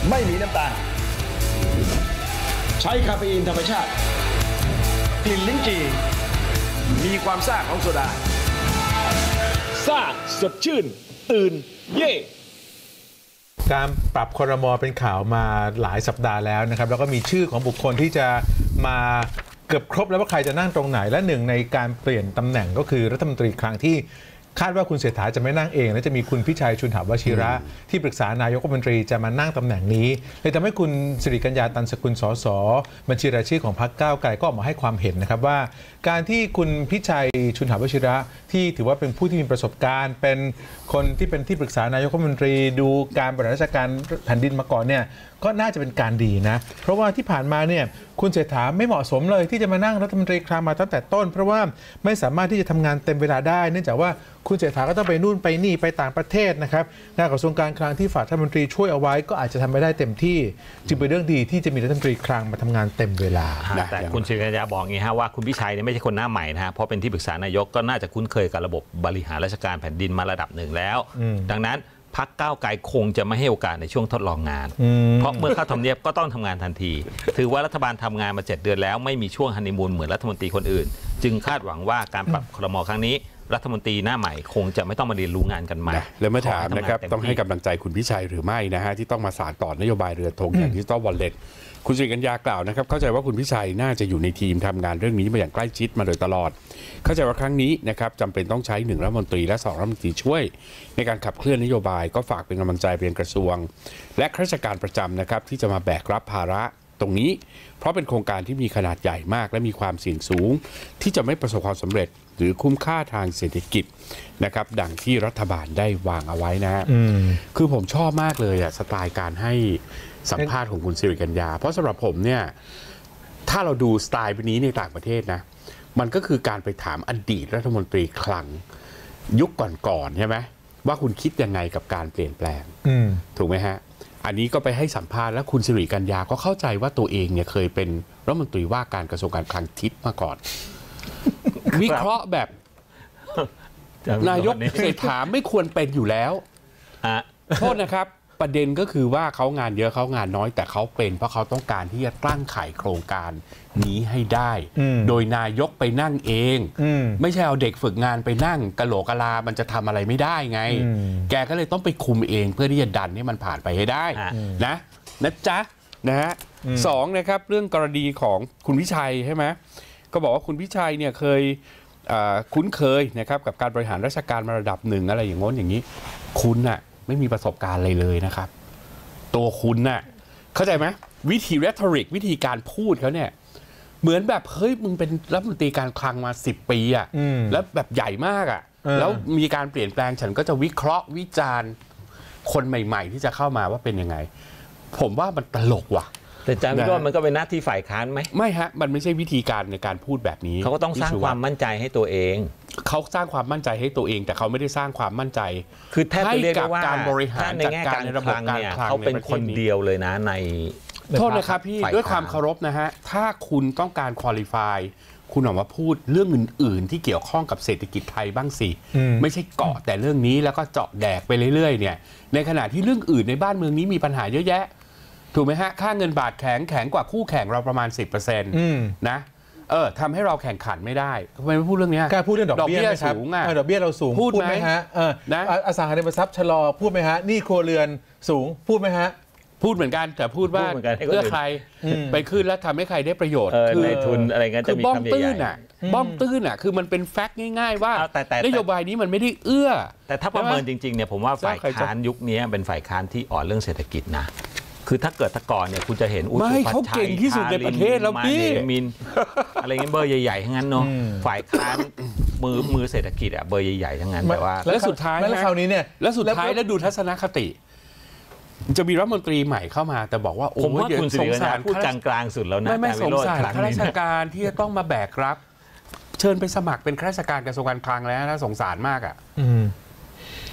ไม่มีน้ำตาลใช้คาเฟอีนธรรมชาติกลิ่นลิ้นจี่มีความซ่าของโซดาซ่าสดชื่นตื่นเย่การปรับครม.เป็นข่าวมาหลายสัปดาห์แล้วนะครับแล้วก็มีชื่อของบุคคลที่จะมาเกือบครบแล้วว่าใครจะนั่งตรงไหนและหนึ่งในการเปลี่ยนตำแหน่งก็คือรัฐมนตรีครั้งที่คาดว่าคุณเศรษฐาจะไม่นั่งเองและจะมีคุณพิชัยชุนหวชิระที่ปรึกษานายกรัฐมนตรีจะมานั่งตำแหน่งนี้เลยทำให้คุณสิริกัญญาตันสกุลสสบัญชีรายชื่อของพรรคก้าวไกลก็ออกมาให้ความเห็นนะครับว่าการที่คุณพิชัยชุนหวชิระที่ถือว่าเป็นผู้ที่มีประสบการณ์เป็นคนที่เป็นที่ปรึกษานายกรัฐมนตรีดูการบริหารราชการแผ่นดินมาก่อนเนี่ยก็น่าจะเป็นการดีนะเพราะว่าที่ผ่านมาเนี่ยคุณเศรษฐาไม่เหมาะสมเลยที่จะมานั่งรัฐมนตรีคลังมาตั้งแต่ต้นเพราะว่าไม่สามารถที่จะทำงานเต็มเวลาได้เนื่องจากว่าคุณเศรษฐาก็ต้องไปนู่นไปนี่ไปต่างประเทศนะครับงานกระทรวงการคลังที่ฝากรัฐมนตรีช่วยเอาไว้ก็อาจจะทำไม่ได้เต็มที่จึงเป็นเรื่องดีที่จะมีรัฐมนตรีคลังมาทำงานเต็มเวลาแต่คุณสิริกัญญาบอกงี้ฮะว่าคุณพิชัยเนี่ยไม่ใช่คนหน้าใหม่นะฮะเพราะเป็นที่ปรึกษานายกก็น่าจะคุ้นเคยกับระบบบริหารราชการแผ่นดินมาระดับหนึ่งแล้วดังนั้นพรรคก้าวไกลคงจะไม่ให้โอกาสในช่วงทดลองงานเพราะเมื่อเข้าทำเนียบก็ต้องทำงานทันทีถือว่ารัฐบาลทำงานมา7 เดือนแล้วไม่มีช่วงฮันนีมูนเหมือนรัฐมนตรีคนอื่นจึงคาดหวังว่าการปรับครม.ครั้งนี้รัฐมนตรีหน้าใหม่คงจะไม่ต้องมาเรียนรู้งานกันใหม่แล้วมาถามนะครับต้องให้กำลังใจคุณพิชัยหรือไม่นะฮะที่ต้องมาสานต่อนโยบายเรือธงอย่างดิจิตอลวอลเล็ตคุณสิริกัญญากล่าวนะครับเข้าใจว่าคุณพิชัยน่าจะอยู่ในทีมทำงานเรื่องนี้มาอย่างใกล้ชิดมาโดยตลอดเข้าใจว่าครั้งนี้นะครับจำเป็นต้องใช้1 รัฐมนตรีและ2 รัฐมนตรีช่วยในการขับเคลื่อนนโยบายก็ฝากเป็นกำลังใจไปยังกระทรวงและข้าราชการประจำนะครับที่จะมาแบกรับภาระตรงนี้เพราะเป็นโครงการที่มีขนาดใหญ่มากและมีความเสี่ยงสูงที่จะไม่ประสบความสำเร็จหรือคุ้มค่าทางเศรษฐกิจนะครับดังที่รัฐบาลได้วางเอาไว้นะฮะคือผมชอบมากเลยอะสไตล์การให้สัมภาษณ์ของคุณสิริกัญญาเพราะสำหรับผมเนี่ยถ้าเราดูสไตล์แบบนี้ในต่างประเทศนะมันก็คือการไปถามอดีตรัฐมนตรีคลังยุคก่อนๆใช่ไหมว่าคุณคิดยังไงกับการเปลี่ยนแปลงถูกไหมฮะอันนี้ก็ไปให้สัมภาษณ์แล้วคุณสิริกัญญาก็เข้าใจว่าตัวเองเนี่ยเคยเป็นรัฐมนตรีว่าการกระทรวงการคลังทิศมาก่อนวิเคราะห์แบบนายกเศรษฐาไม่ควรเป็นอยู่แล้วโทษนะครับประเด็นก็คือว่าเขางานเยอะเขางานน้อยแต่เขาเป็นเพราะเขาต้องการที่จะตั้งไข่โครงการนี้ให้ได้โดยนายกไปนั่งเองไม่ใช่เอาเด็กฝึกงานไปนั่งกะโหลกกะลามันจะทำอะไรไม่ได้ไงแกก็เลยต้องไปคุมเองเพื่อที่จะดันให้มันผ่านไปให้ได้นะจ๊ะนะฮะ2นะครับเรื่องกรณีของคุณพิชัยใช่ไหมก็บอกว่าคุณพิชัยเนี่ยเคยคุ้นเคยนะครับกับการบริหารราชการมาระดับหนึ่งอะไรอย่างง้นอย่างนี้คุณน่ะไม่มีประสบการณ์อะไรเลยนะครับตัวคุณน่ะเข้าใจไหมวิธี rhetoric วิธีการพูดเขาเนี่ยเหมือนแบบเฮ้ยมึงเป็นรัฐมนตรีการคลังมา10 ปีอ่ะแล้วแบบใหญ่มากอ่ะแล้วมีการเปลี่ยนแปลงฉันก็จะวิเคราะห์วิจารณ์คนใหม่ๆที่จะเข้ามาว่าเป็นยังไงผมว่ามันตลกว่ะแต่อาจารย์วิโรจน์มันก็เป็นหน้าที่ฝ่ายค้านไหมไม่ฮะมันไม่ใช่วิธีการในการพูดแบบนี้เขาก็ต้องสร้างความมั่นใจให้ตัวเองเขาสร้างความมั่นใจให้ตัวเองแต่เขาไม่ได้สร้างความมั่นใจคือแทบจะเรียกได้ว่าการบริหารจัดการในระบบการคลังเขาเป็นคนเดียวเลยนะในโทษนะครับพี่ด้วยความเคารพนะฮะถ้าคุณต้องการควอลิฟายคุณออกมาพูดเรื่องอื่นๆที่เกี่ยวข้องกับเศรษฐกิจไทยบ้างสิไม่ใช่เกาะแต่เรื่องนี้แล้วก็เจาะแดกไปเรื่อยๆเนี่ยในขณะที่เรื่องอื่นในบ้านเมืองนี้มีปัญหาเยอะแยะถูกไหมฮะค่าเงินบาทแข็งกว่าคู่แข่งเราประมาณ 10% นะทำให้เราแข่งขันไม่ได้ทำไมไม่พูดเรื่องนี้การพูดเรื่องดอกเบี้ยสูงดอกเบี้ยเราสูงพูดไหมฮะนะอสังหาริมทรัพย์ชะลอพูดไหมฮะหนี้ครัวเรือนสูงพูดไหมฮะพูดเหมือนกันแต่พูดว่าเพื่อใครไปขึ้นแล้วทำให้ใครได้ประโยชน์คือในทุนอะไรเงี้ยจะมีบ้องตื้นอ่ะบ้องตื้นอ่ะคือมันเป็นแฟกต์ง่ายๆว่านโยบายนี้มันไม่ได้เอื้อแต่ถ้าประเมินจริงๆเนี่ยผมว่าฝ่ายค้านยุคนี้เป็นฝ่ายค้านที่อ่อนเรื่องเศรษฐกิจนะคือถ้าเกิดตะก่อนเนี่ยคุณจะเห็นอุสุพัชชัยเก่งที่สุดในประเทศแล้วพี่มินอะไรเงี้ยเบอร์ใหญ่ๆทั้งนั้นเนาะฝ่ายค้านมือเศรษฐกิจอะเบอร์ใหญ่ๆทั้งนั้นแต่ว่าแล้วสุดท้ายแล้วคราวนี้เนี่ยแล้วสุดท้ายแล้วดูทัศนคติจะมีรัฐมนตรีใหม่เข้ามาแต่บอกว่าโอ้ผมว่าคุณสงสารพูดกลางๆสุดแล้วนะไม่สงสารข้าราชการที่จะต้องมาแบกรับเชิญไปสมัครเป็นข้าราชการกระทรวงการคลังแล้วถ้าสงสารมากอ่ะ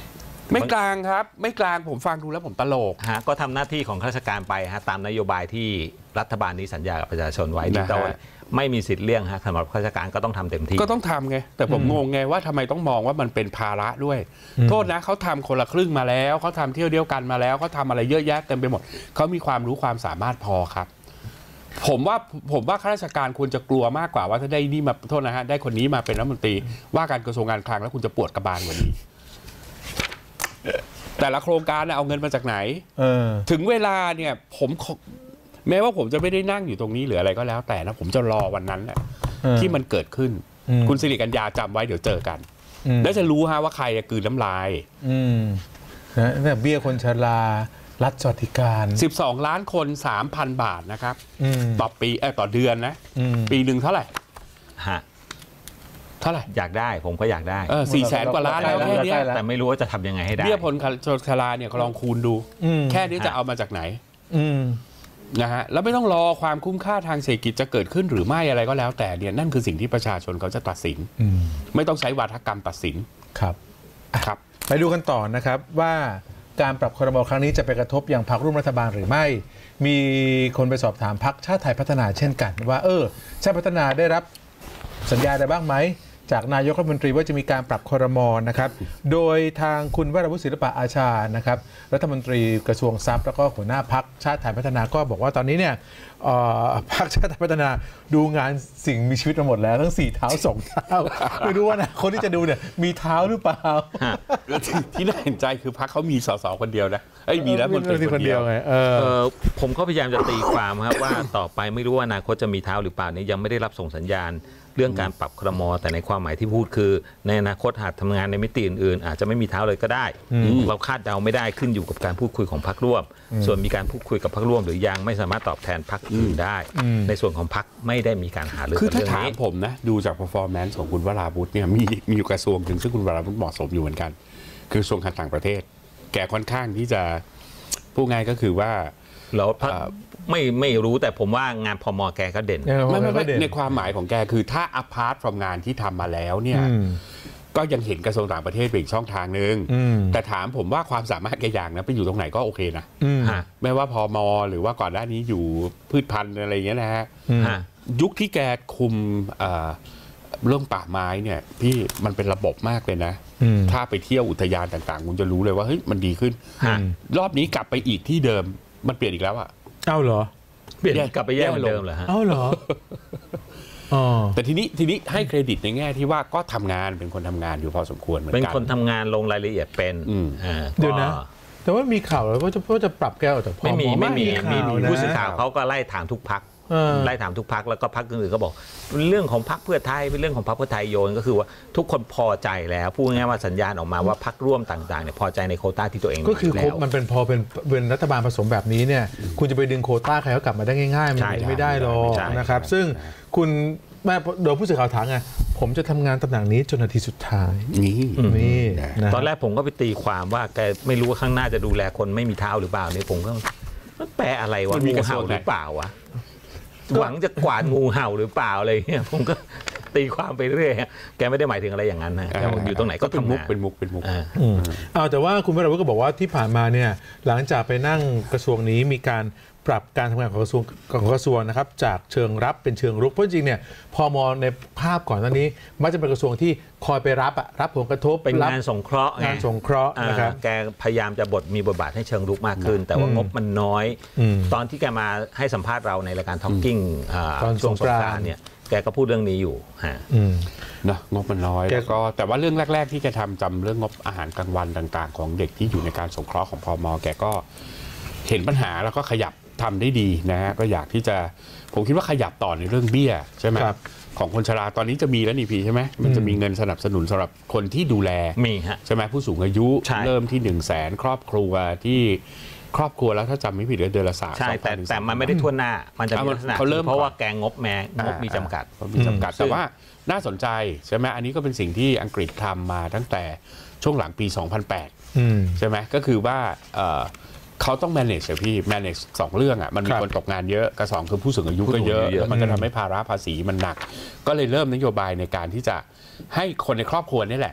ไม่กลางครับไม่กลางผมฟังดูแล้วผมตลกก็ทำหน้าที่ของข้าราชการไปตามนโยบายที่รัฐบาลนี้สัญญากับประชาชนไว้ที่ต้องไม่มีสิทธิ์เลี่ยงสำหรับข้าราชการก็ต้องทำเต็มที่ก็ต้องทำไงแต่ผมงงไงว่าทำไมต้องมองว่ามันเป็นภาระด้วยโทษนะเขาทำคนละครึ่งมาแล้วเขาทำเที่ยวเดียวกันมาแล้วเขาทำอะไรเยอะแยะเต็มไปหมดเขามีความรู้ความสามารถพอครับผมว่าข้าราชการควรจะกลัวมากกว่าว่าถ้าได้นี่มาโทษนะฮะได้คนนี้มาเป็นรัฐมนตรีว่าการกระทรวงการคลังแล้วคุณจะปวดกระบาลกว่านี้แต่ละโครงการเอาเงินมาจากไหนถึงเวลาเนี่ยผมแม้ว่าผมจะไม่ได้นั่งอยู่ตรงนี้หรืออะไรก็แล้วแต่นะผมจะรอวันนั้นแหละที่มันเกิดขึ้นคุณสิริกัญญาจำไว้เดี๋ยวเจอกันแล้วจะรู้ว่าใครกลืนน้ำลายนะเบี้ยคนชรารัฐสวัสดิการ 12 ล้านคน 3,000 บาทนะครับต่อปีต่อเดือนนะปีหนึ่งเท่าไหร่เท่าไหร่อยากได้ผมก็อยากได้ 400,000 กว่าล้านแล้วแค่นี้แต่ไม่รู้ว่าจะทำยังไงให้ได้เบี้ยคนชราเนี่ยลองคูณดูแค่นี้จะเอามาจากไหนนะฮะแล้วไม่ต้องรอความคุ้มค่าทางเศรษฐกิจจะเกิดขึ้นหรือไม่อะไรก็แล้วแต่เนี่ยนั่นคือสิ่งที่ประชาชนเขาจะตัดสินไม่ต้องใช้วาทกรรมตัดสินครับไปดูกันต่อนะครับว่าการปรับครม.ครั้งนี้จะไปกระทบอย่างพรรคร่วมรัฐบาลหรือไม่มีคนไปสอบถามพรรคชาติไทยพัฒนาเช่นกันว่าชาติพัฒนาได้รับสัญญาอะไรบ้างไหมจากนายกรัฐมนตรีว่าจะมีการปรับครม.นะครับโดยทางคุณวราวุฒิศิลปะอาชานะครับรัฐมนตรีกระทรวงทรัพย์แล้วก็หัวหน้าพรรคชาติไทยพัฒนาก็บอกว่าตอนนี้เนี่ยพรรคชาติไทยพัฒนาดูงานสิ่งมีชีวิตมาหมดแล้วทั้ง4 เท้า 2 เท้าไม่รู้ว่านะคนที่จะดูเนี่ยมีเท้าหรือเปล่าที่น่าเห็นใจคือพรรคเขามีส.ส.คนเดียวนะมีรัฐมนตรีคนเดียวไงผมก็พยายามจะตีความครับว่าต่อไปไม่รู้ว่าอนาคตจะมีเท้าหรือเปล่าเนี่ยยังไม่ได้รับส่งสัญญาณเรื่องการปรับครม.แต่ในความหมายที่พูดคือในอนาคตหากทำงานในมิติอื่นๆอาจจะไม่มีเท้าเลยก็ได้เราคาดเดาไม่ได้ขึ้นอยู่กับการพูดคุยของพรรคร่วมส่วนมีการพูดคุยกับพรรคร่วมหรือยังไม่สามารถตอบแทนพรรคอื่นได้ในส่วนของพรรคไม่ได้มีการหาเรื่องคือถ้าถามผมนะดูจาก performance ของคุณวราวุฒิเนี่ยมีอยู่กระทรวงถึงซึ่งคุณวราวุฒิเหมาะสมอยู่เหมือนกันคือกระทรวงการต่างประเทศแกค่อนข้างที่จะพูดง่ายก็คือว่าแล้วไม่รู้แต่ผมว่างานพม.แกก็เด่นไม่ในความหมายของแกคือถ้า apart from งานที่ทำมาแล้วเนี่ยก็ยังเห็นกระทรวงต่างประเทศเป็นอีกช่องทางนึงแต่ถามผมว่าความสามารถแกอย่างนะไปอยู่ตรงไหนก็โอเคนะไม่ว่าพม.หรือว่าก่อนหน้านี้อยู่พืชพันธุ์อะไรอย่างเงี้ยนะฮะยุคที่แกคุมเรื่องป่าไม้เนี่ยพี่มันเป็นระบบมากเลยนะถ้าไปเที่ยวอุทยานต่างๆคุณจะรู้เลยว่าเฮ้ยมันดีขึ้นรอบนี้กลับไปอีกที่เดิมมันเปลี่ยนอีกแล้วอ่ะเหรอเปลี่ยนกลับไปแย่เหมือนเดิมเหรอฮะเหรอแต่ทีนี้ให้เครดิตในแง่ที่ว่าก็ทำงานเป็นคนทำงานอยู่พอสมควรเหมือนกันเป็นคนทำงานลงรายละเอียดเป็นเดี๋ยวนะแต่ว่ามีข่าวแล้วก็จะปรับแก้ออกจากพม. ไม่มีผู้สื่อข่าวเขาก็ไล่ถามทุกพรรคไล่ถามทุกพรรคแล้วก็พรรคอื่นก็บอกเรื่องของพรรคเพื่อไทยเป็นเรื่องของพรรคเพื่อไทยโยนก็คือว่าทุกคนพอใจแล้วพูดง่ายว่าสัญญาณออกมาว่าพรรคร่วมต่างๆเนี่ยพอใจในโควต้าที่ตัวเองก็คือมันเป็นรัฐบาลผสมแบบนี้เนี่ยคุณจะไปดึงโควต้าใครเขากลับมาได้ง่ายๆมันไม่ได้หรอกนะครับซึ่งคุณแม่โดยผู้สื่อข่าวถามไงผมจะทำงานตำแหน่งนี้จนนาทีสุดท้ายนี่ตอนแรกผมก็ไปตีความว่าแกไม่รู้ว่าข้างหน้าจะดูแลคนไม่มีเท้าหรือเปล่าเนี่ยผมก็มันแปลอะไรวะงูเห่าหรือเปล่าวะหวังจะกวาดงูเห่าหรือเปล่าอะไรเงี้ยผมก็ตีความไปเรื่อยแกไม่ได้หมายถึงอะไรอย่างนั้นนะแกอยู่ตรงไหนก็เป็นมุกแต่ว่าคุณวราวุฒิก็บอกว่าที่ผ่านมาเนี่ยหลังจากไปนั่งกระทรวงนี้มีการปรับการทำงานของกระทรวงนะครับจากเชิงรับเป็นเชิงรุกเพราะจริงเนี่ยพม.ในภาพก่อนหน้านี้มักจะเป็นกระทรวงที่คอยไปรับผลกระทบเป็นงานสงเคราะห์นะครับแกพยายามจะมีบทบาทให้เชิงรุกมากขึ้นแต่ว่างบมันน้อยตอนที่แกมาให้สัมภาษณ์เราในรายการท็อกกิ้งช่วงสงกรานต์เนี่ยแกก็พูดเรื่องนี้อยู่นะงบมันน้อยแล้วก็แต่ว่าเรื่องแรกๆที่แกทำจำเรื่องงบอาหารกลางวันต่างๆของเด็กที่อยู่ในการสงเคราะห์ของพม.แกก็เห็นปัญหาแล้วก็ขยับทำได้ดีนะฮะก็อยากที่จะผมคิดว่าขยับต่อในเรื่องเบี้ยใช่ไหมของคนชราตอนนี้จะมีแล้วนี่พี่ใช่ไหมมันจะมีเงินสนับสนุนสำหรับคนที่ดูแลมีฮะใช่ไหมผู้สูงอายุเริ่มที่100,000 ครอบครัวที่ครอบครัวแล้วถ้าจำไม่ผิดเดือนละ3,000 ใช่แต่มันไม่ได้ทั่วหน้ามันจะมีลักษณะเพราะว่าแกงบมีจำกัดแต่ว่าน่าสนใจใช่ไหมอันนี้ก็เป็นสิ่งที่อังกฤษทำมาตั้งแต่ช่วงหลังปี 2008ใช่ไหมก็คือว่าเขาต้อง manage พี่ manage 2 เรื่องอ่ะมันมีคนตกงานเยอะกับ2คือผู้สูงอายุก็เยอะแล้วมันจะทำให้ภาระภาษีมันหนักก็เลยเริ่มนโยบายในการที่จะให้คนในครอบครัวนี่แหละ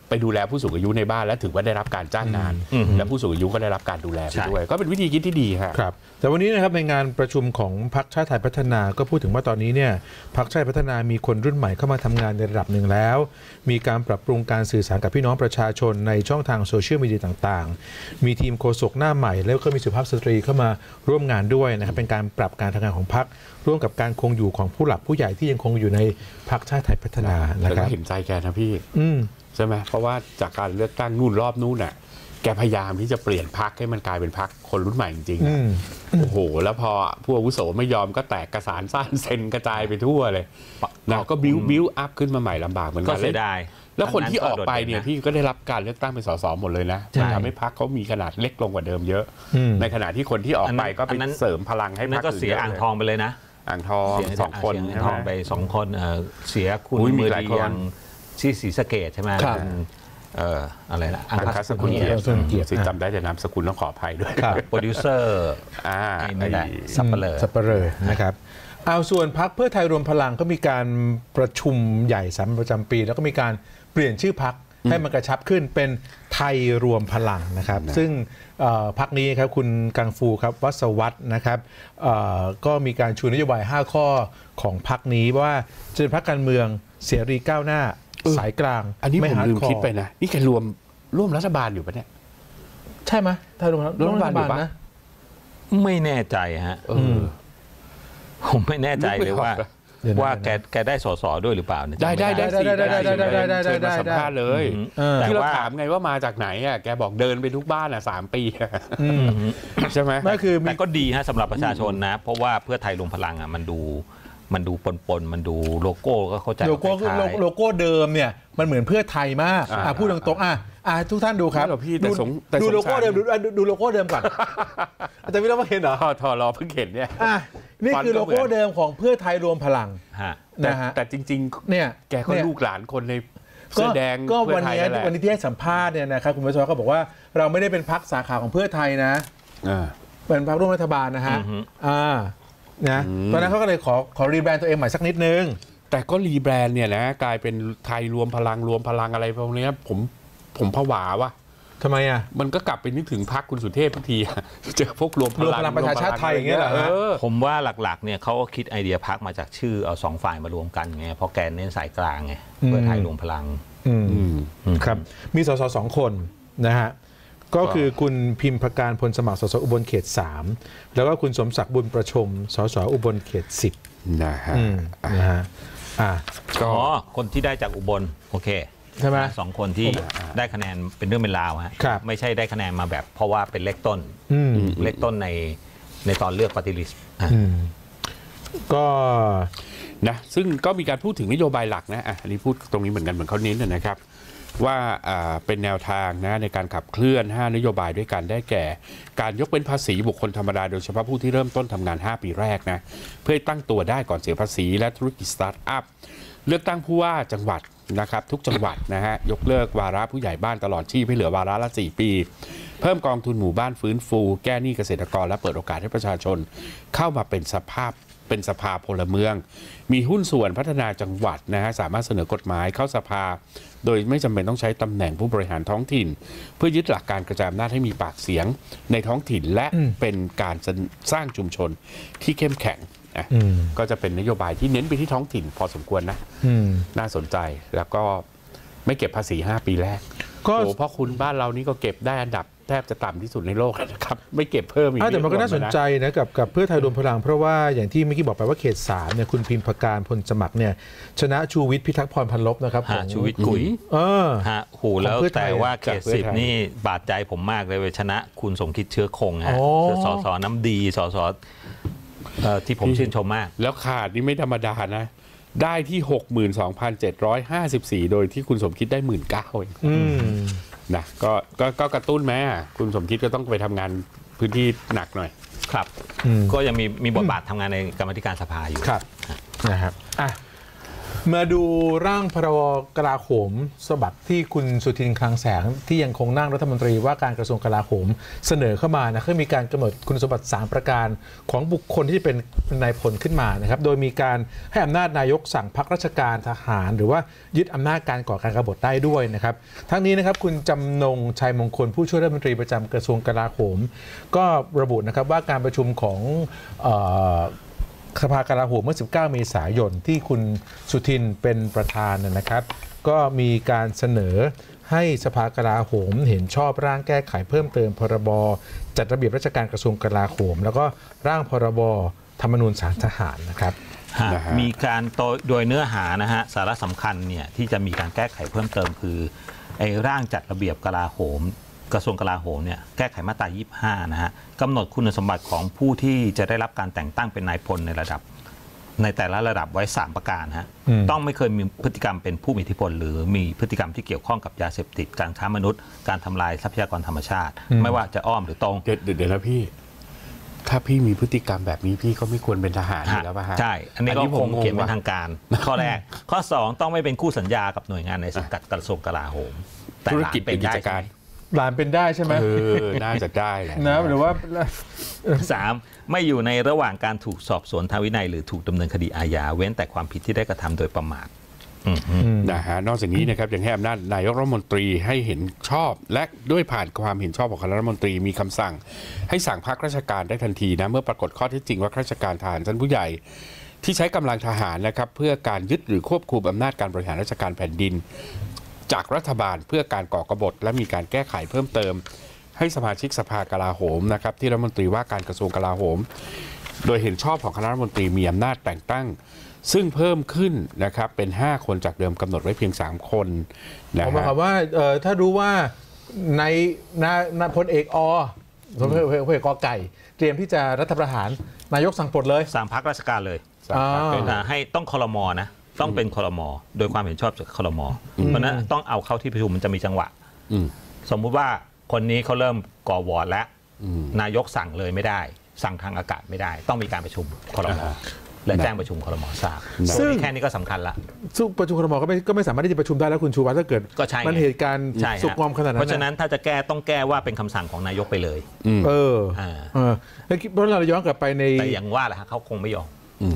ไปดูแลผู้สูงอายุในบ้านและถือว่าได้รับการจ้างงาน และผู้สูงอายุก็ได้รับการดูแลไปด้วยก็เป็นวิธีคิดที่ดีครับแต่วันนี้นะครับในงานประชุมของพรรคชาติไทยพัฒนาก็พูดถึงว่าตอนนี้เนี่ยพรรคชาติพัฒนามีคนรุ่นใหม่เข้ามาทำงานในระดับหนึ่งแล้วมีการปรับปรุงการสื่อสารกับพี่น้องประชาชนในช่องทางโซเชียลมีเดียต่างๆมีทีมโฆษกหน้าใหม่แล้วก็มีสุภาพสตรีเข้ามาร่วมงานด้วยนะครับเป็นการปรับการทำงานของพรรคร่วมกับการคงอยู่ของผู้หลักผู้ใหญ่ที่ยังคงอยู่ในพรรคชาติไทยพัฒนานะครับเห็นใจแกนะพี่ใช่ไหมเพราะว่าจากการเลือกตั้งนู่นรอบนู่นน่ะแกพยายามที่จะเปลี่ยนพรรคให้มันกลายเป็นพรรคคนรุ่นใหม่จริงๆโอ้โหแล้วพอผู้อาวุโสไม่ยอมก็แตกกระสานซ่านเซนกระจายไปทั่วเลยนะก็บิ้วอัพขึ้นมาใหม่ลำบากเหมือนกันก็เสียดายแล้วคนที่ออกไปเนี่ยพี่ก็ได้รับการเลือกตั้งเป็นสสหมดเลยนะมันทำให้พรรคเขามีขนาดเล็กลงกว่าเดิมเยอะในขณะที่คนที่ออกไปก็ไปเสริมพลังให้พรรคก็เสียอ่างทองไปเลยนะอ่างทอง2 คนอ่างทองไป2 คนเสียคุณมือดีอย่างที่ศรีสะเกษใช่ไหมอะไรนะอังคสกุลเกียรติจำได้แต่นามสกุลต้องขออภัยด้วยโปรดิวเซอร์นี่แหละสับเปลอนะครับเอาส่วนพรรคเพื่อไทยรวมพลังก็มีการประชุมใหญ่สามัญประจำปีแล้วก็มีการเปลี่ยนชื่อพรรคให้มันกระชับขึ้นเป็นไทยรวมพลังนะครับซึ่งพรรคนี้ครับคุณกังฟูครับวัศวัฒน์นะครับก็มีการชูนโยบาย5ข้อของพรรคนี้ว่าจะเป็นพรรคการเมืองเสรีก้าวหน้าสายกลางอันนี้ผมลืมคิดไปนะนี่แกร่วมรัฐบาลอยู่ปะเนี่ยใช่ไหมไทยรวมรัฐบาลอยู่ปะไม่แน่ใจฮะผมไม่แน่ใจเลยว่าแกได้สสด้วยหรือเปล่าได้สัมภาษณ์เลยที่เราถามไงว่ามาจากไหนอ่ะแกบอกเดินไปทุกบ้านอ่ะ3 ปีใช่ไหมแต่ก็ดีฮะสำหรับประชาชนนะเพราะว่าเพื่อไทยรวมพลังอ่ะมันดูปนมันดูโลโก้ก็เข้าใจโลโก้เดิมเนี่ยมันเหมือนเพื่อไทยมากพูดตรงๆทุกท่านดูครับดูโลโก้เดิมดูโลโก้เดิมก่อนอาจารย์วิโรจน์เห็นเหรอทอรอเพิ่งเห็นเนี่ยนี่คือโลโก้เดิมของเพื่อไทยรวมพลังนะฮะแต่จริงๆเนี่ยแกก็ลูกหลานคนในเสื้อแดงก็วันนี้ที่ให้สัมภาษณ์เนี่ยนะครับคุณวิโรจน์ก็บอกว่าเราไม่ได้เป็นพรรคสาขาของเพื่อไทยนะเป็นพรรคร่วมรัฐบาลนะฮะนะตอนนั้นเขาก็เลยขอรีแบรนด์ตัวเองใหม่สักนิดนึงแต่ก็รีแบรนด์เนี่ยนะกลายเป็นไทยรวมพลังอะไรพวกนี้ผมผวาว่ะทำไมอ่ะมันก็กลับไปนึกถึงพรรคคุณสุเทพทุกทีเจอพวกรวมพลังประชาชาติไทยอย่างเงี้ยเหรอผมว่าหลักๆเนี่ยเขาก็คิดไอเดียพรรคมาจากชื่อเอา2 ฝ่ายมารวมกันไงเพราะแกนเน้นสายกลางไงเพื่อไทยรวมพลังครับมีสส2 คนนะฮะก็คือคุณพิมพการพลสมัครสสอุบลเขต3แล้วก็คุณสมศักดิ์บุญประชมสสอุบลเขต10 นะฮะก็คนที่ได้จากอุบลโอเคใช่ไหม 2 คนที่ได้คะแนนเป็นเรื่องเป็นราวฮะไม่ใช่ได้คะแนนมาแบบเพราะว่าเป็นเลขต้นในตอนเลือกปฏิริษีก็นะซึ่งก็มีการพูดถึงนโยบายหลักนะอันนี้พูดตรงนี้เหมือนกันเหมือนเขาเน้นนะครับว่าเป็นแนวทางนะในการขับเคลื่อน5นโยบายด้วยกันได้แก่การยกเว้นภาษีบุคคลธรรมดาโดยเฉพาะผู้ที่เริ่มต้นทำงาน5 ปีแรกนะเพื่อตั้งตัวได้ก่อนเสียภาษีและธุรกิจสตาร์ทอัพเลือกตั้งผู้ว่าจังหวัดนะครับทุกจังหวัดนะฮะยกเลิกวาระผู้ใหญ่บ้านตลอดชีพให้เหลือวาระละ4 ปีเพิ่มกองทุนหมู่บ้านฟื้นฟูแก้หนี้เกษตรกรและเปิดโอกาสให้ประชาชนเข้ามาเป็นสภาพลเมืองมีหุ้นส่วนพัฒนาจังหวัดนะฮะสามารถเสนอกฎหมายเข้าสภาโดยไม่จำเป็นต้องใช้ตำแหน่งผู้บริหารท้องถิ่นเพื่อยึดหลักการกระจายอำนาจให้มีปากเสียงในท้องถิ่นและเป็นการสร้างชุมชนที่เข้มแข็งก็จะเป็นนโยบายที่เน้นไปที่ท้องถิ่นพอสมควรนะน่าสนใจแล้วก็ไม่เก็บภาษี5 ปีแรกก็เพราะคุณบ้านเรานี่ก็เก็บได้อันดับแทบจะต่ำที่สุดในโลกนะครับไม่เก็บเพิ่มอีกแต่มันก็น่าสนใจนะกับเพื่อไทยรวมพลังเพราะว่าอย่างที่เมื่อกี้บอกไปว่าเขต3เนี่ยคุณพิมพการพลสมัครเนี่ยชนะชูวิทย์พิทักษ์พรพันลบนะครับชูวิทย์กุ๋ยแล้วแต่ว่าเขต10นี่บาดใจผมมากเลยชนะคุณสมคิดเชื้อคงฮะสสน้ำดีสสที่ผมชื่นชมมากแล้วขาดนี่ไม่ธรรมดานะได้ที่ 62,754 โดยที่คุณสมคิดได้ 19,000 เองนะก็กระตุ้นไหมคุณสมคิดก็ต้องไปทำงานพื้นที่หนักหน่อยครับก็ยังมีบทบาททำงานในกรรมธิการสภาอยู่ครับนะครับมาดูร่างพรบกลาโหมฉบับที่คุณสุทินคลังแสงที่ยังคงนั่งรัฐมนตรีว่าการกระทรวงกลาโหมเสนอเข้ามานะคือมีการกำหนดคุณสมบัติ3ประการของบุคคลที่เป็นนายพลขึ้นมานะครับโดยมีการให้อำนาจนายกสั่งพักราชการทหารหรือว่ายึดอำนาจการก่อการกบฏได้ด้วยนะครับทั้งนี้นะครับคุณจำนงชัยมงคลผู้ช่วยรัฐมนตรีประจำกระทรวงกลาโหมก็ระบุนะครับว่าการประชุมของสภากลาโหมเมื่อ 19 เมษายนที่คุณสุทินเป็นประธานนะครับก็มีการเสนอให้สภากลาโหมเห็นชอบร่างแก้ไขเพิ่มเติมพรบจัดระเบียบราชการกระทรวงกลาโหมแล้วก็ร่างพรบธรรมนูญศาลทหารนะครับมีการโดยเนื้อหานะฮะสาระสำคัญเนี่ยที่จะมีการแก้ไขเพิ่มเติมคือไอ้ร่างจัดระเบียบกลาโหมกระทรวงกลาโหมเนี่ยแก้ไขมาตรา 25 นะฮะกำหนดคุณสมบัติของผู้ที่จะได้รับการแต่งตั้งเป็นนายพลในแต่ละระดับไว้ 3 ประการฮะต้องไม่เคยมีพฤติกรรมเป็นผู้มีอิทธิพลหรือมีพฤติกรรมที่เกี่ยวข้องกับยาเสพติดการค้ามนุษย์การทำลายทรัพยากรธรรมชาติไม่ว่าจะอ้อมหรือตรงเดี๋ยวนะพี่ถ้าพี่มีพฤติกรรมแบบนี้พี่ก็ไม่ควรเป็นทหารอยู่แล้วป่ะฮะใช่อันนี้ก็คงเขียนเป็นทางการข้อแรกข้อ2ต้องไม่เป็นคู่สัญญากับหน่วยงานในสังกัดกระทรวงกลาโหมแต่ธุรกิจเป็นกิจการหลานเป็นได้ใช่ไหมน่าจะได้แหละนะหรือว่า 3. ไม่อยู่ในระหว่างการถูกสอบสวนทางวินัยหรือถูกดำเนินคดีอาญาเว้นแต่ความผิดที่ได้กระทำโดยประมาทนะฮะนอกจากนี้นะครับยังให้อำนาจนายกรัฐมนตรีให้เห็นชอบและด้วยผ่านความเห็นชอบของคณะรัฐมนตรีมีคำสั่งให้สั่งพักราชการได้ทันทีนะเมื่อปรากฏข้อเท็จจริงว่าข้าราชการทหารชั้นผู้ใหญ่ที่ใช้กำลังทหารนะครับเพื่อการยึดหรือควบคุมอำนาจการบริหารราชการแผ่นดินจากรัฐบาลเพื่อการก่อกบฏและมีการแก้ไขเพิ่มเติมให้สมาชิกสภากลาโหมนะครับที่รัฐมนตรีว่าการกระทรวงกลาโหมโดยเห็นชอบของคณะรัฐมนตรีมีอำนาจแต่งตั้งซึ่งเพิ่มขึ้นนะครับเป็น5คนจากเดิมกำหนดไว้เพียง3คนนะผมบอกว่าถ้ารู้ว่าในพลเอกพลเอกไก่เตรียมที่จะรัฐประหารนายกสั่งปลดเลยสั่งพักราชการเลยให้ต้องครม.นะต้องเป็นครม.โดยความเห็นชอบจากครม.เพราะนั้นต้องเอาเข้าที่ประชุมมันจะมีจังหวะสมมุติว่าคนนี้เขาเริ่มก่อวอร์ดแล้วนายกสั่งเลยไม่ได้สั่งทางอากาศไม่ได้ต้องมีการประชุมครม.และแจ้งประชุมครม.ทราบซึ่งแค่นี้ก็สำคัญละซึ่งประชุมครม.ก็ไม่สามารถที่จะประชุมได้แล้วคุณชูวัฒน์ถ้าเกิดมันเหตุการณ์สุกงอมขนาดนั้นเพราะฉะนั้นถ้าจะแก้ต้องแก้ว่าเป็นคำสั่งของนายกไปเลยแล้วเพราะเราย้อนกลับไปในแต่อย่างว่าแหละเขาคงไม่ยอม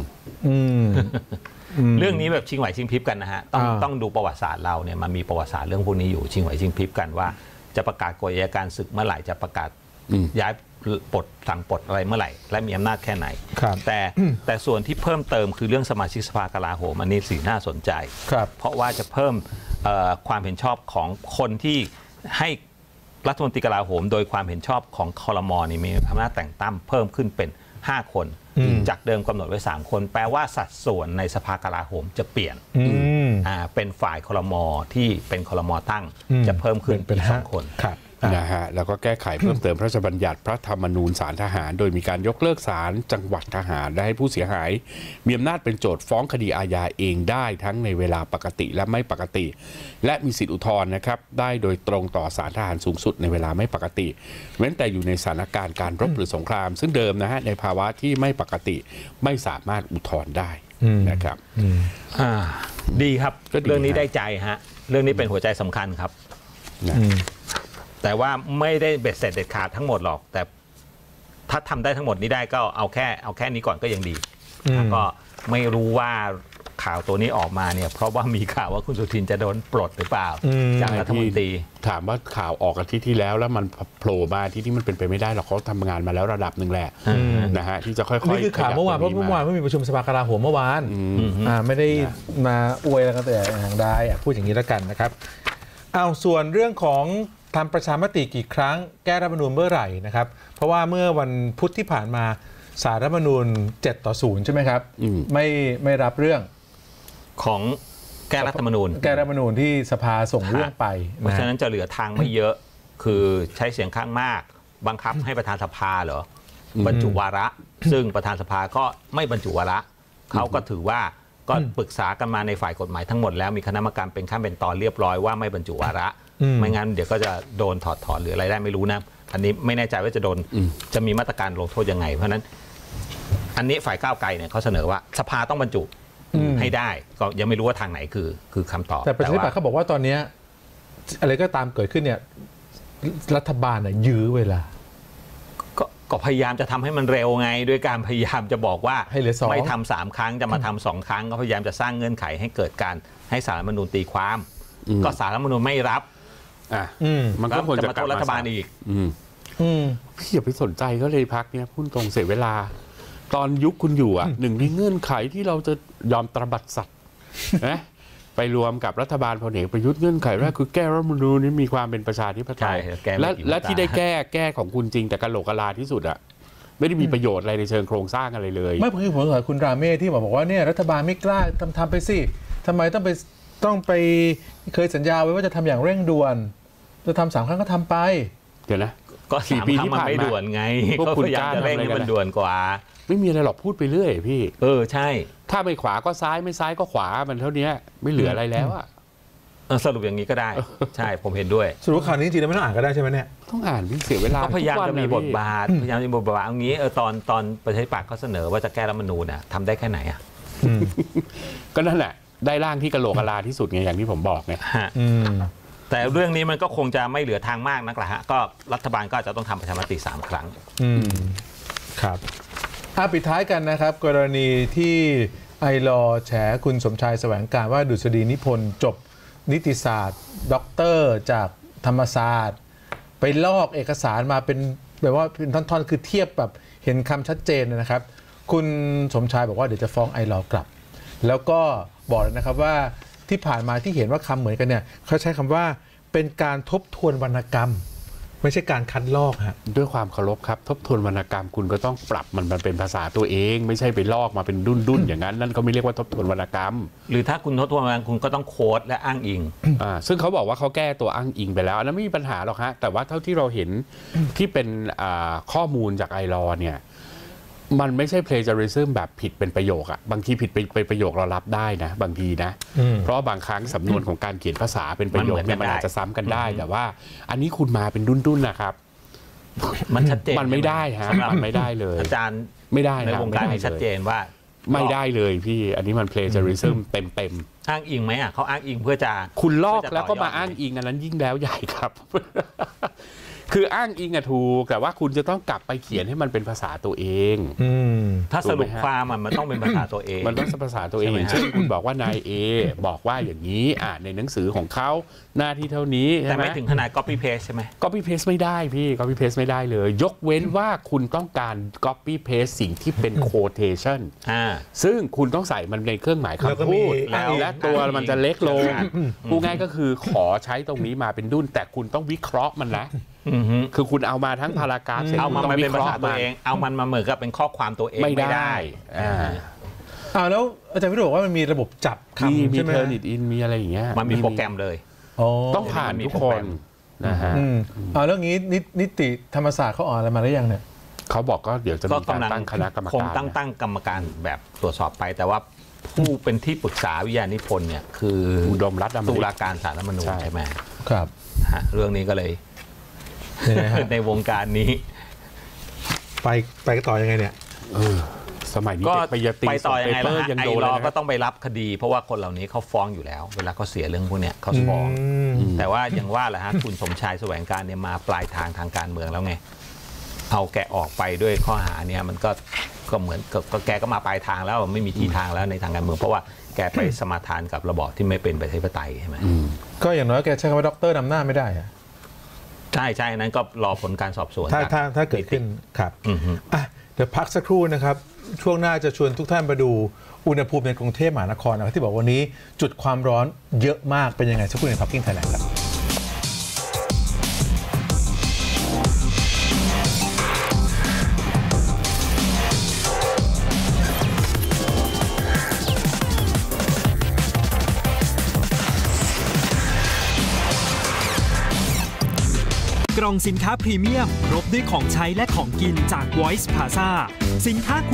เรื่องนี้แบบชิงไหวชิงพริบกันนะฮะต้องดูประวัติศาสตร์เราเนี่ยมันมีประวัติศาสตร์เรื่องพวกนี้อยู่ชิงไหวชิงพริบกันว่าจะประกาศกฎอัยการศึกเมื่อไหร่จะประกาศย้ายปลดสั่งปลดอะไรเมื่อไหร่และมีอำนาจแค่ไหนแต่ส่วนที่เพิ่มเติมคือเรื่องสมาชิกสภากลาโหมอันนี้สิ่งน่าสนใจเพราะว่าจะเพิ่มความเห็นชอบของคนที่ให้รัฐมนตรีกลาโหมโดยความเห็นชอบของครม.นี่มีอำนาจแต่งตั้งเพิ่มขึ้นเป็น5 คนจากเดิมกำหนดไว้3 คนแปลว่าสัดส่วนในสภากลาโหมจะเปลี่ยนเป็นฝ่ายครม.ที่เป็นครม.ตั้งจะเพิ่มขึ้นเป็น2 คนนะฮะแล้วก็แก้ไขเพิ่มเติมพระราชบัญญัติพระธรรมนูญศาลทหารโดยมีการยกเลิกศาลจังหวัดทหารและให้ผู้เสียหายมีอำนาจเป็นโจทก์ฟ้องคดีอาญาเองได้ทั้งในเวลาปกติและไม่ปกติและมีสิทธิอุทธรณ์นะครับได้โดยตรงต่อศาลทหารสูงสุดในเวลาไม่ปกติเว้นแต่อยู่ในสถานการณ์การรบหรือสงครามซึ่งเดิมนะฮะในภาวะที่ไม่ปกติไม่สามารถอุทธรณ์ได้นะครับดีครับเรื่องนี้ได้ใจฮะเรื่องนี้เป็นหัวใจสำคัญครับแต่ว่าไม่ได้เบ็ดเสร็จเด็ดขาดทั้งหมดหรอกแต่ถ้าทำได้ทั้งหมดนี้ได้ก็เอาแค่นี้ก่อนก็ยังดีก็ไม่รู้ว่าข่าวตัวนี้ออกมาเนี่ยเพราะว่ามีข่าวว่าคุณสุทินจะโดนปลดหรือเปล่าจากรัฐมนตรีถามว่าข่าวออกอาทิตย์ที่แล้วมันโผล่มาที่มันเป็นไปไม่ได้หรอกเขาทำงานมาแล้วระดับหนึ่งแหละนะฮะที่จะค่อยๆนี่คือข่าวเมื่อวานเพราะเมื่อวานไม่มีประชุมสภากลาโหมเมื่อวานไม่ได้มาอวยอะไรกันแต่อย่างใดพูดอย่างนี้แล้วกันนะครับเอาส่วนเรื่องของทำประชามติกี่ครั้งแก้รัฐธรรมนูญเมื่อไหร่นะครับเพราะว่าเมื่อวันพุธที่ผ่านมาศาลรัฐธรรมนูญ7-0ใช่ไหมครับไม่รับเรื่องของแก้รัฐธรรมนูญที่สภาส่งเรื่องไปเพราะฉะนั้นจะเหลือทางไม่เยอะคือใช้เสียงข้างมากบังคับให้ประธานสภาเหรอบรรจุวาระซึ่งประธานสภาก็ไม่บรรจุวาระเขาก็ถือว่าก็ปรึกษากันมาในฝ่ายกฎหมายทั้งหมดแล้วมีคณะกรรมการเป็นขั้นเป็นตอนเรียบร้อยว่าไม่บรรจุวาระไม่งั้นเดี๋ยวก็จะโดนถอดถอนหรืออะไรได้ไม่รู้นะอันนี้ไม่แน่ใจว่าจะโดนจะมีมาตรการลงโทษยังไงเพราะนั้นอันนี้ฝ่ายก้าวไกลเนี่ยเขาเสนอว่าสภาต้องบรรจุให้ได้ก็ยังไม่รู้ว่าทางไหนคือคำตอบแต่ประชาธิปัตย์เขาบอกว่าตอนนี้อะไรก็ตามเกิดขึ้นเนี่ยรัฐบาลน่ะยื้อเวลาก็พยายามจะทำให้มันเร็วไงด้วยการพยายามจะบอกว่าไม่ทำ3 ครั้งจะมาทำ2 ครั้งก็พยายามจะสร้างเงื่อนไขให้เกิดการให้ศาลรัฐธรรมนูญตีความก็ศาลรัฐธรรมนูญไม่รับมันก็ควรจะกลับมารัฐบาลอีกพี่อย่าไปสนใจก็เลยพักเนี่ยพูดตรงเสียเวลาตอนยุคคุณอยู่หนึ่งในเงื่อนไขที่เราจะยอมตระบัดสัตว์นะไปรวมกับรัฐบาลพลเอกประยุทธ์เงื่อนไขแรกคือแก้รัฐธรรมนูญนี้มีความเป็นประชาธิปไตยและที่ได้แก้ของคุณจริงแต่กะโหลกกะลาที่สุดไม่ได้มีประโยชน์อะไรในเชิงโครงสร้างอะไรเลยไม่คือผมกับคุณราเมศที่บอกว่าเนี่ยรัฐบาลไม่กล้าทำไปสิทำไมต้องไปเคยสัญญาไว้ว่าจะทำอย่างเร่งด่วนจะทำ3 ครั้งก็ทำไปเดี๋ยวนะก็4 ปีที่ผ่านมาไม่ด่วนไงก็พยายามจะเร่งให้มันด่วนกว่าไม่มีอะไรหรอกพูดไปเรื่อยพี่ใช่ถ้าไม่ขวาก็ซ้ายไม่ซ้ายก็ขวามันเท่านี้ไม่เหลืออะไรแล้วสรุปอย่างนี้ก็ได้ใช่ผมเห็นด้วยสรุปข่าวนี้จริงๆไม่ต้องอ่านก็ได้ใช่ไหมเนี่ยต้องอ่านพี่เสียเวลาพยายามจะมีบทบาทพยายามจะมีบทบาทอย่างนี้ตอนประชาธิปัตย์เขาเสนอว่าจะแก้รัฐธรรมนูญทำได้แค่ไหนก็นั่นแหละได้ร่างที่กะโหลกกะลาที่สุดไงอย่างที่ผมบอกไงแต่เรื่องนี้มันก็คงจะไม่เหลือทางมากนักละก็รัฐบาลก็จะต้องทำประชามติ3 ครั้งครับปิดท้ายกันนะครับกรณีที่ไอลอแฉคุณสมชายแสวงการว่าดุษฎีนิพนธ์จบนิติศาสตร์ด็อกเตอร์จากธรรมศาสตร์ไปลอกเอกสารมาเป็นแบบว่าเป็นท่อนๆคือเทียบแบบเห็นคำชัดเจนนะครับคุณสมชายบอกว่าเดี๋ยวจะฟ้องไอลอกลับแล้วก็บอกเลยนะครับว่าที่ผ่านมาที่เห็นว่าคำเหมือนกันเนี่ยเขาใช้คำว่าเป็นการทบทวนวรรณกรรมไม่ใช่การคัดลอกฮะด้วยความเคารพครับทบทวนวรรณกรรมคุณก็ต้องปรับมันเป็นภาษาตัวเองไม่ใช่ไปลอกมาเป็นดุ้นอย่างนั้นนั่นเขาไม่เรียกว่าทบทวนวรรณกรรมหรือถ้าคุณทบทวนวรรณกรรมคุณก็ต้องโค้ดและอ้างอิงซึ่งเขาบอกว่าเขาแก้ตัวอ้างอิงไปแล้วอันนั้นไม่มีปัญหาหรอกฮะแต่ว่าเท่าที่เราเห็นที่เป็นข้อมูลจากไอลอเนี่ยมันไม่ใช่ plagiarism แบบผิดเป็นประโยคบางทีผิดเป็นประโยคเรารับได้นะบางทีนะเพราะบางครั้งสำนวนของการเขียนภาษาเป็นประโยคเนี่ยมันอาจจะซ้ำกันได้แต่ว่าอันนี้คุณมาเป็นดุ้นๆนะครับมันชัดเจนมันไม่ได้ฮะมันไม่ได้เลยอาจารย์ไม่ได้ในวงการชัดเจนว่าไม่ได้เลยพี่อันนี้มัน plagiarism เต็มอ้างอิงไหมเขาอ้างอิงเพื่อจะคุณลอกแล้วก็มาอ้างอิงอันนั้นยิ่งแล้วใหญ่ครับคืออ้างอิงถูกแต่ว่าคุณจะต้องกลับไปเขียนให้มันเป็นภาษาตัวเองถ้าสรุปความมันต้องเป็นภาษาตัวเองมันต้องภาษาตัวเองอย่างเช่นคุณบอกว่านายเอบอกว่าอย่างนี้ในหนังสือของเขาหน้าที่เท่านี้แต่ไม่ถึงขนาด copy paste ใช่ไหม copy paste ไม่ได้พี่ copy paste ไม่ได้เลยยกเว้นว่าคุณต้องการ copy paste สิ่งที่เป็น quotation ซึ่งคุณต้องใส่มันในเครื่องหมายคำพูดและตัวมันจะเล็กลงพูดง่ายก็คือขอใช้ตรงนี้มาเป็นดุ้นแต่คุณต้องวิเคราะห์มันนะคือคุณเอามาทั้งพารากราฟเอามาเป็นภาษาตัวเองเอามันมาเหมือนกับเป็นข้อความตัวเองไม่ได้แล้วอาจารย์วิโรจน์ว่ามันมีระบบจับคำมีเทอร์นิตอินมีอะไรอย่างเงี้ยมันมีโปรแกรมเลยต้องผ่านทุกคนนะฮะแล้วงี้นิติธรรมศาสตร์เขาออกอะไรมาหรือยังเนี่ยเขาบอกก็เดี๋ยวจะมีการตั้งคณะกรรมการคงตั้งกรรมการแบบตรวจสอบไปแต่ว่าผู้เป็นที่ปรึกษาวิทยานิพนธ์เนี่ยคืออุดมรัตน์ตุลาการศาลรัฐธรรมนูญใช่ไหมครับเรื่องนี้ก็เลยในวงการนี้ไปต่อยังไงเนี่ยสมัยนี้ไปต่อยังไงล่ะไอรอก็ต้องไปรับคดีเพราะว่าคนเหล่านี้เขาฟ้องอยู่แล้วเวลาเขาเสียเรื่องพวกเนี้ยเขาฟ้องแต่ว่าอย่างว่าแหละฮะคุณสมชายแสวงการเนี่ยมาปลายทางการเมืองแล้วไงเอาแกออกไปด้วยข้อหาเนี่ยมันก็เหมือนก็แกก็มาปลายทางแล้วไม่มีที่ทางแล้วในทางการเมืองเพราะว่าแกไปสมาทานกับระบอบที่ไม่เป็นประชาธิปไตยใช่ไหมก็อย่างน้อยแกใช้คำว่าด็อกเตอร์นำหน้าไม่ได้ใช่นั้นก็รอผลการสอบสวนถ้าเกิดขึ้นครับเดี๋ยวพักสักครู่นะครับช่วงหน้าจะชวนทุกท่านมาดูอุณหภูมิในกรุงเทพมหานครนะครับที่บอกวันนี้จุดความร้อนเยอะมากเป็นยังไงสักครู่ใน Talking Thailand ครับกล่องสินค้าพรีเมียมครบด้วยของใช้และของกินจาก Voice Plaza สินค้า